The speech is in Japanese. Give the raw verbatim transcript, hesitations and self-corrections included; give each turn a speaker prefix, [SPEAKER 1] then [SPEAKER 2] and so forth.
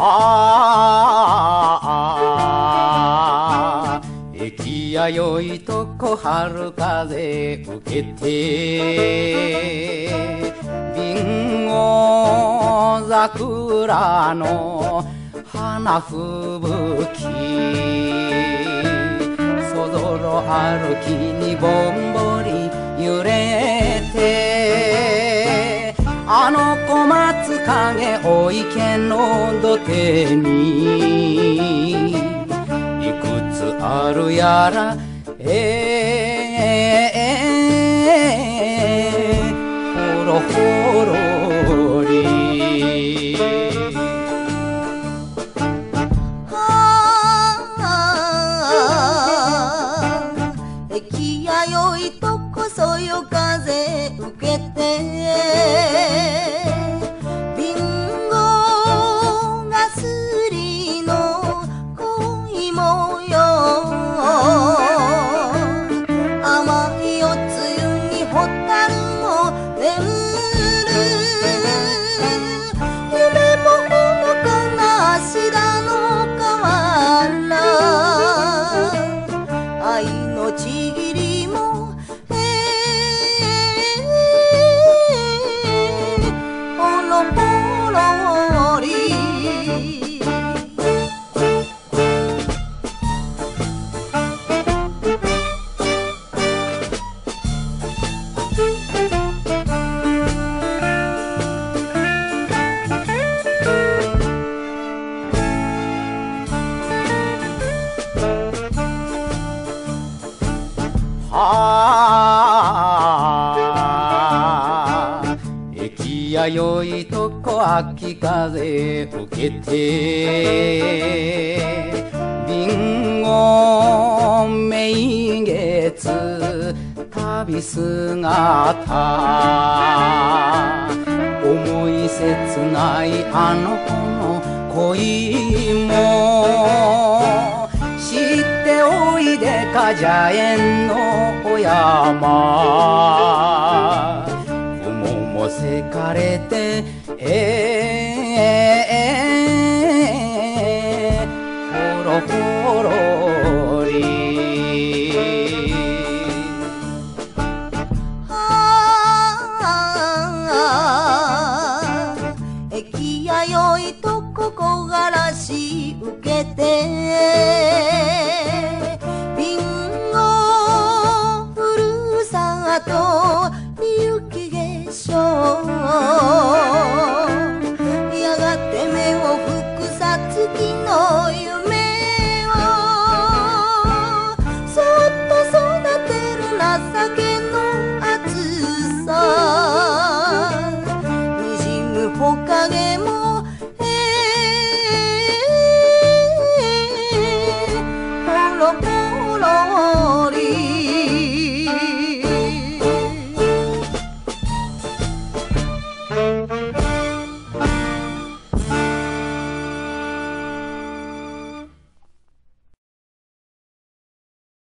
[SPEAKER 1] ああ駅やよいとこ春風受けてビンゴ桜の花吹雪そぞろ歩きにぼんぼり揺れてあの小松影お池の土手にいくつあるやらええほろほろり
[SPEAKER 2] 駅やよいとこそよ風受けてビンゴがすりの恋模様甘いおつゆにホタルも眠る夢もほのかな芦田の河原愛のちぎりもええポロポロり
[SPEAKER 1] ああ駅やよいとこ秋風受けてビンゴ名月旅姿思い切ないあの子の恋も知っておいでかじゃえんのお山雲もせかれてえ